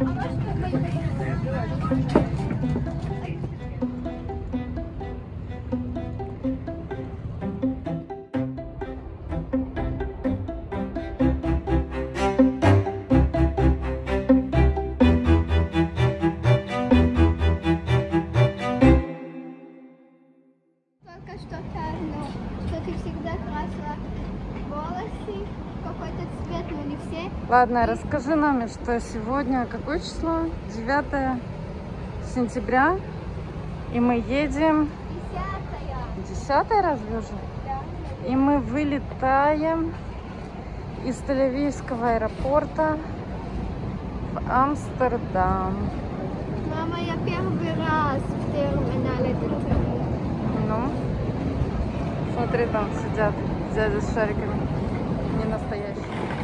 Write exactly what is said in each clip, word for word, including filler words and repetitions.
Ладно, расскажи нам, что сегодня, какое число? девятое сентября, и мы едем... десятое разве уже? Да. И мы вылетаем из Тель-Авивского аэропорта в Амстердам. Мама, я первый раз в терминале. Ну, смотри, там сидят дяди с шариками, не настоящие.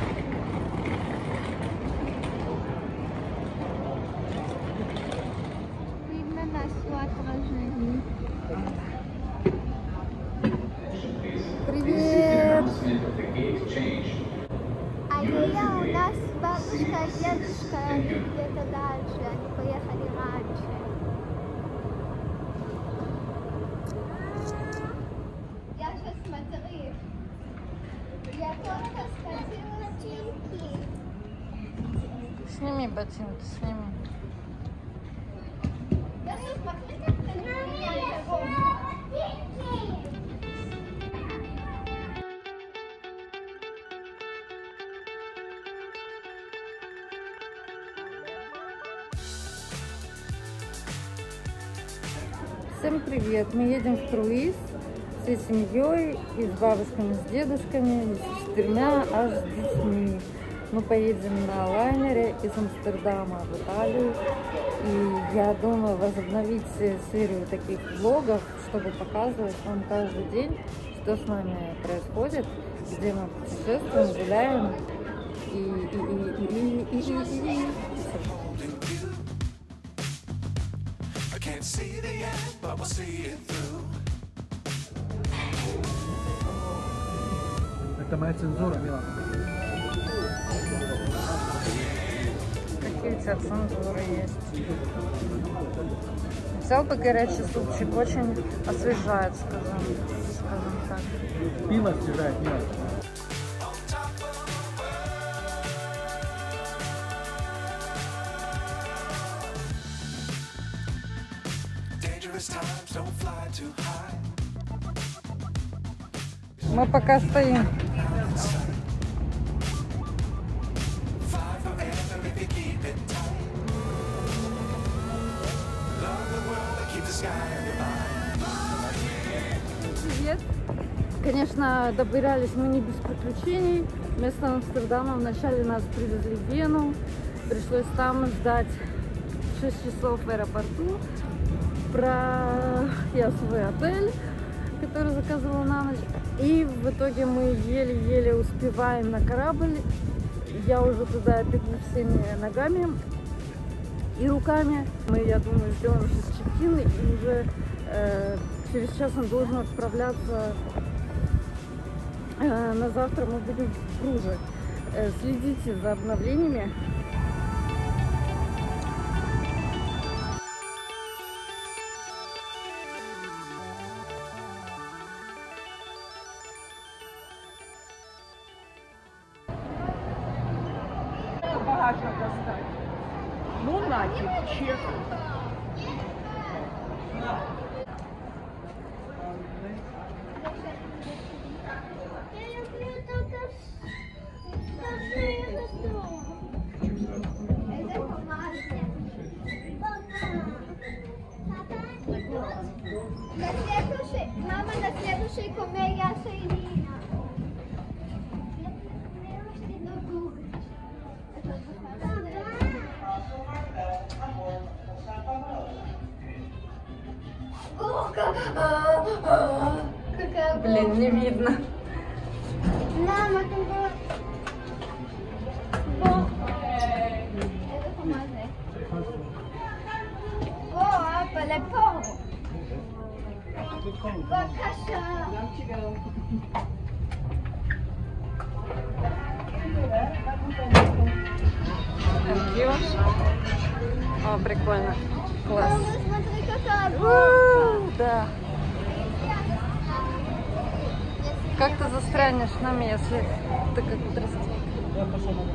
Привет! А я у нас бабушка и дедушка где-то дальше, они поехали раньше. Я сейчас смотрю. Я только схватила ботинки. Сними ботинки, сними. Всем привет! Мы едем в круиз всей семьей, и с бабушками, с дедушками, и с четырьмя аж с детьми. Мы поедем на лайнере из Амстердама в Италию. И я думаю возобновить серию таких влогов, чтобы показывать вам каждый день, что с нами происходит, где мы путешествуем, гуляем и и и и и и и и Это моя цензура, Мила. Какие у тебя цензуры есть? Взял бы горячий супчик, очень освежает, скажем, скажем так. Пиво освежает, Мила. Мы пока стоим. Привет. Конечно, добирались мы не без приключений. Вместо Амстердама вначале нас привезли в Вену. Пришлось там ждать шесть часов в аэропорту. Проехал свой отель, который заказывал на ночь. И в итоге мы еле-еле успеваем на корабль. Я уже туда бегу всеми ногами и руками. Мы, я думаю, сделаем сейчас чек-ин, и уже э, через час он должен отправляться. Э, на завтра мы будем в Бруже. Э, следите за обновлениями. Багажа достать. Ну, нафиг, чек. Мама, на следующей комедия Соединена. Блин, не видно. Мама, ты была... Это помазай. О, а, лепо. Бакаша. Идешь. О, прикольно. Класс. Мама, смотри, какая У, да. Как ты застрянешь нами, если ты как подросток? Я пошел на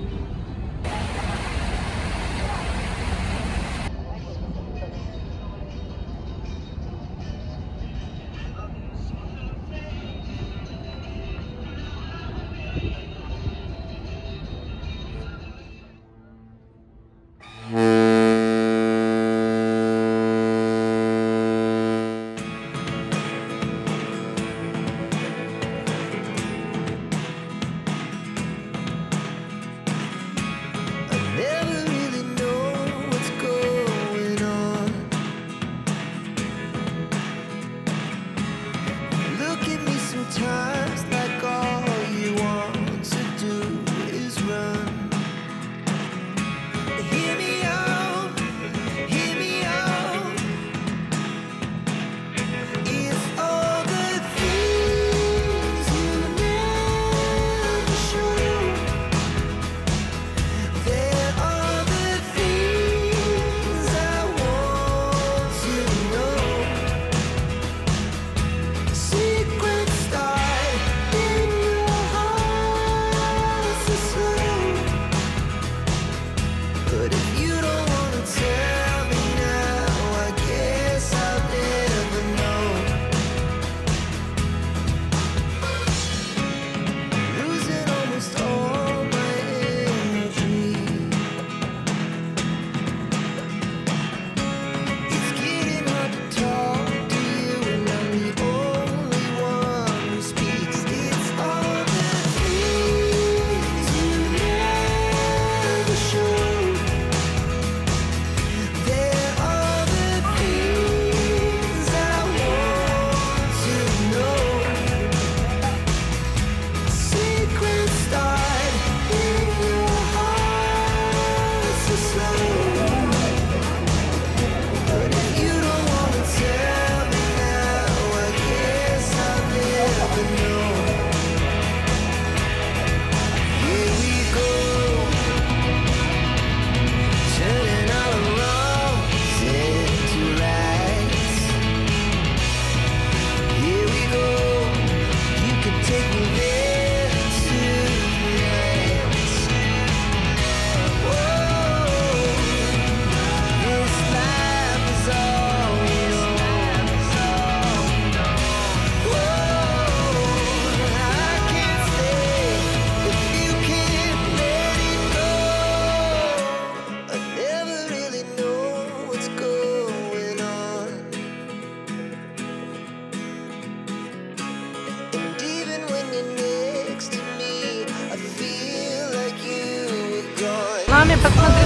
Маме, посмотри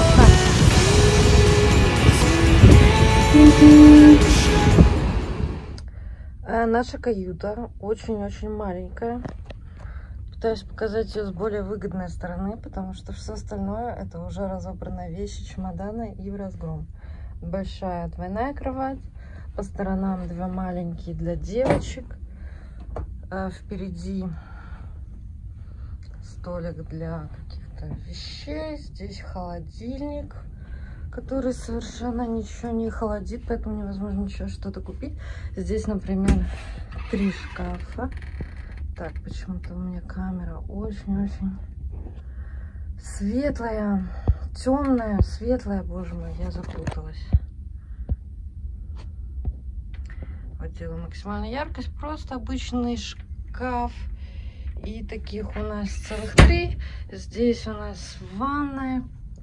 сюда. Наша каюта очень-очень маленькая. Пытаюсь показать ее с более выгодной стороны, потому что все остальное это уже разобранные вещи, чемоданы и в разгром. Большая двойная кровать, по сторонам две маленькие для девочек, впереди столик для каких-то вещей, здесь холодильник, который совершенно ничего не холодит, поэтому невозможно ничего что-то купить. Здесь, например, три шкафа. Так, почему-то у меня камера очень-очень светлая, темная, светлая, боже мой, я запуталась. Вот делаю максимальную яркость, просто обычный шкаф. И таких у нас целых три. Здесь у нас ванная,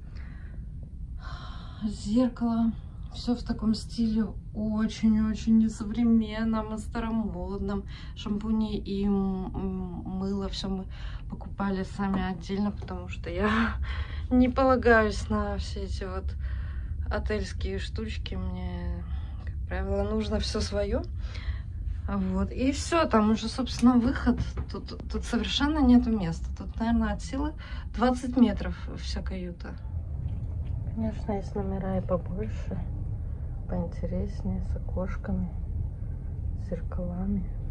зеркало. Все в таком стиле очень-очень несовременном и старомодном. Шампуни и мыло все мы покупали сами отдельно, потому что я не полагаюсь на все эти вот отельские штучки. Мне, как правило, нужно все свое. Вот, и все, там уже, собственно, выход. Тут, тут совершенно нету места. Тут, наверное, от силы двадцать метров вся каюта. Конечно, есть номера и побольше, поинтереснее, с окошками, с зеркалами.